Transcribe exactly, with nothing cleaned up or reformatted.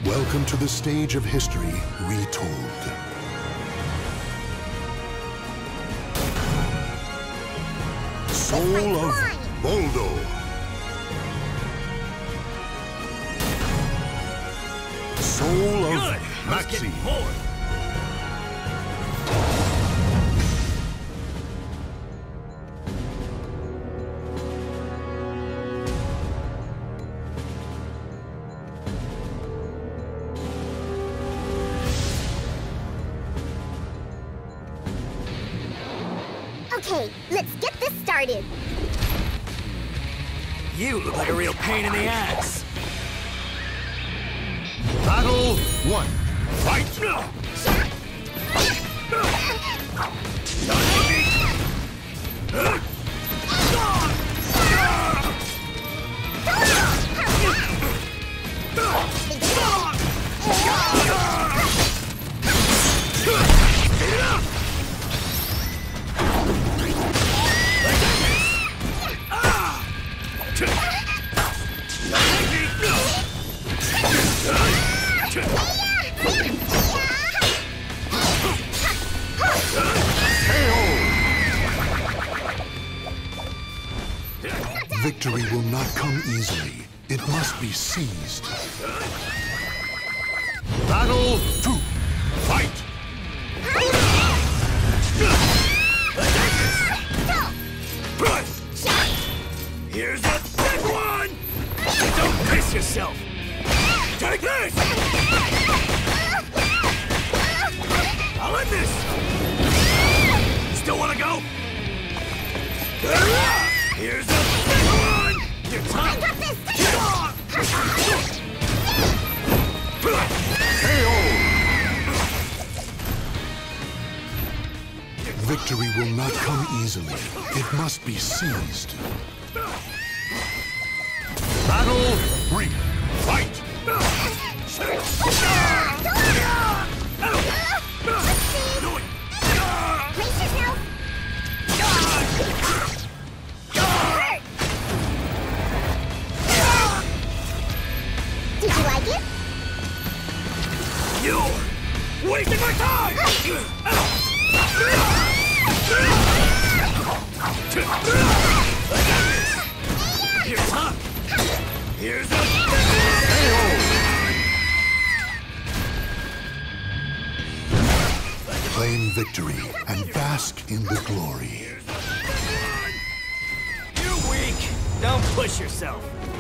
Welcome to the stage of history retold. Soul of Boldo. Soul of Good. Maxi. Okay, let's get this started. You look like a real pain in the ass. Battle one. Fight! Victory will not come easily. It must be seized. Battle two. Fight! Here's a big one! Don't piss yourself! Take this! I'll end this! Still wanna go? Here's a big one! Your time! K O! Victory will not come easily. It must be seized. Battle three. Fight! Brace yourself. Did you like it? You're wasting my time! You're tough! Here's a Claim victory and bask in the glory. You're weak! Don't push yourself!